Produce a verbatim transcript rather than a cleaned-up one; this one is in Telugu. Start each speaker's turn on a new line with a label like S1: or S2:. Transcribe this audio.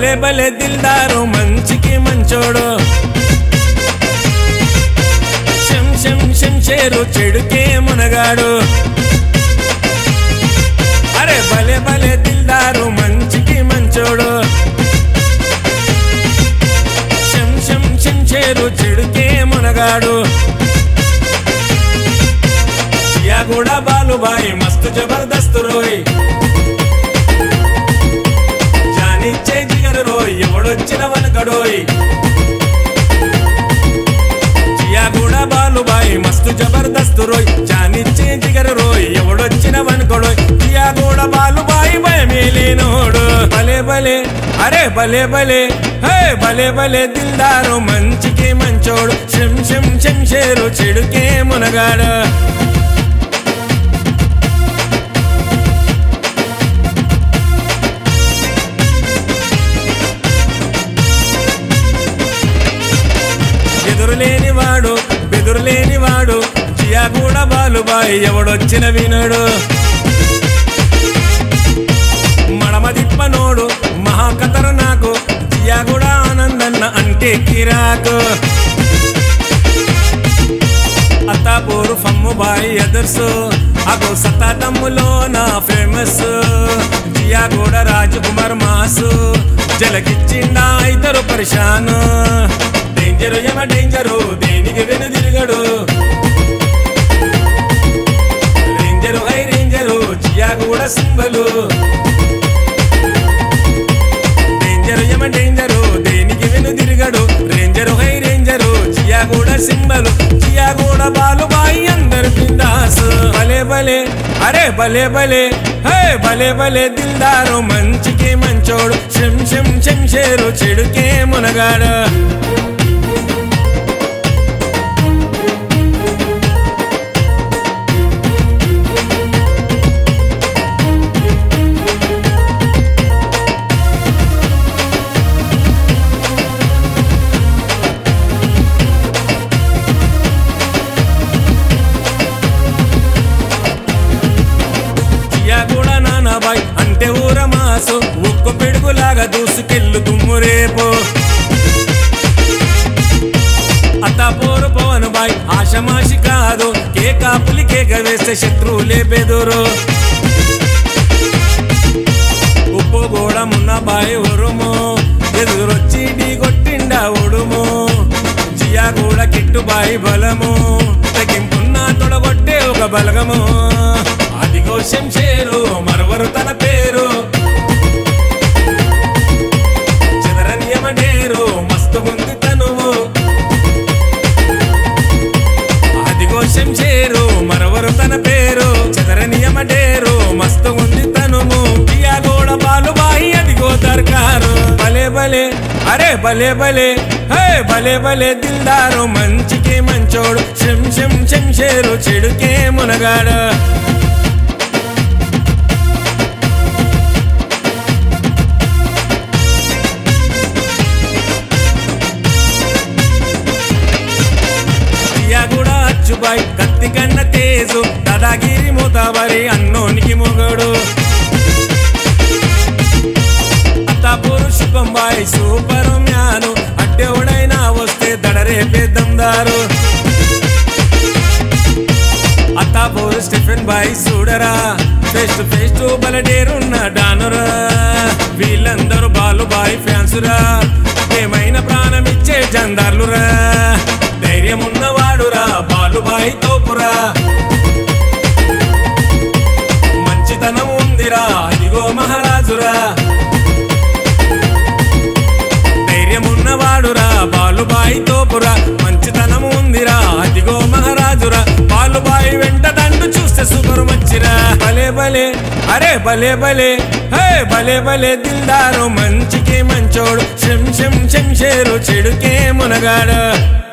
S1: భలే భలే దిల్దారు మంచికి మంచోడు శం శం శంషేరు చెడుకే మునగాడు అరే భలే భలే దిల్దారు మంచికి మంచోడు శం శం శంషేరు చెడుకే మునగాడు చియాగూడా బాలుబాయి మస్తు జబర్దస్త్ రోయ్ జానిచ్చే జిగరు రోయ్ ఎవడొచ్చిన వనకడోయ్ చియాగూడా బాలుబాయి మస్తు జబర్దస్త్ రోయ్ జానిచ్చే జిగరు రోయ్ ఎవడొచ్చిన వనకడోయ్ చియాగూడా బాలుబాయి భయమేలేనోడు భలే భలే అరే భలే భలే హే భలే భలే దిల్దారు మంచికి మంచోడు శం శం శంషేరు చెడుకే మునగాడు ఎదురులేనివాడు బెదురులేనివాడు చియాగూడా బాలుబాయి ఎవడొచ్చిన వినడు మడమదిప్పనోడు మహాకతరు నాకు చియాగూడా ఆనందన్న అంటే కిరాకు అత్తాపూరు ఫమ్ముబాయి ఎదుర్సు అగో సతాతమ్ములో నా ఫేమస్ చియాగూడా రాజకుమార్ మాసు జలకిచ్చిండా ఇద్దరు పరిశాను డేంజరు యమ డేంజరు దేనికి వెను తిరగడు ranger high ranger Chiyaguda symbol danger యమ డేంజరు దేనికి వెను తిరగడు ranger high ranger Chiyaguda symbol Chiyaguda Balubhai అందరు బిందాస్ భలే భలే అరే భలే భలే హే భలే భలే దిల్దారు మంచికి మంచోడు శం శం శంషేరు చెడుకే మునగాడు చియాగూడా నానాబాయ్ అంటే ఊర మాసు ఒక్క పిడుగులాగా దూసుకెళ్ళు దుమ్ము రేపు అత్తాపూరు పవన్ బాయ్ ఆశమాషి కాదు కే కాపులి కేక వేస్తే శత్రువులే బెదురు ఉప్పు కూడా మున్నబాయ్ ఉరుము ఎదురొచ్చి ఢీ కొట్టిండా ఉడుము చియాగూడా కిట్టుబాయి బలము తగ్గింపున్నా తొడగొట్టే ఒక బలగము అదిగో శంషేరు మరవరు తన పేరు చదరనియమడేరు మస్తు ఉంది తనువు అదిగో శంషేరు మరవరు తన పేరు చదరనియమడేరు మస్తు ఉంది తనువు చియాగూడా బాలుబాయి అదిగో దర్కారు భలే భలే అరే భలే భలే హే భలే భలే దిల్దారు మంచికి మంచోడు శం శం శంషేరు చెడుకే మునగాడు చియాగూడా అచ్చుబాయ్ కత్తి కన్న తేజు దాదాగిరి మూతాబరి అన్నోనికి మొగడు అత్తాపూరు శుభంబాయ్ సూపర్ మ్యాను అడ్డెవడైనా వస్తే దడరేపే దమ్దారు అత్తాపూరు స్టెఫెన్ బాయ్ చూడరా ఫేస్ టు ఫేస్ టు బలడేరున్న డానురా వీళ్ళందరూ బాలుబాయ్ ఫ్యాన్సురా ఏమైనా ప్రాణమిచ్చే జందార్లురా ధైర్యం ఉన్నవాడురా బాలుబాయి తోపురా మంచితనం ఉందిరా అదిగో మహారాజురా ధైర్యం ఉన్నవాడురా బాలుబాయి తోపురా మంచితనం ఉందిరా అదిగో మహారాజురా బాలుబాయి వెంట దండు చూస్తే సూపర్ మంచిరా భలే భలే అరే భలే భలే హే భలే భలే దిల్దారు మంచికి మంచోడు శం శం శంషేరు చెడుకే మునగాడు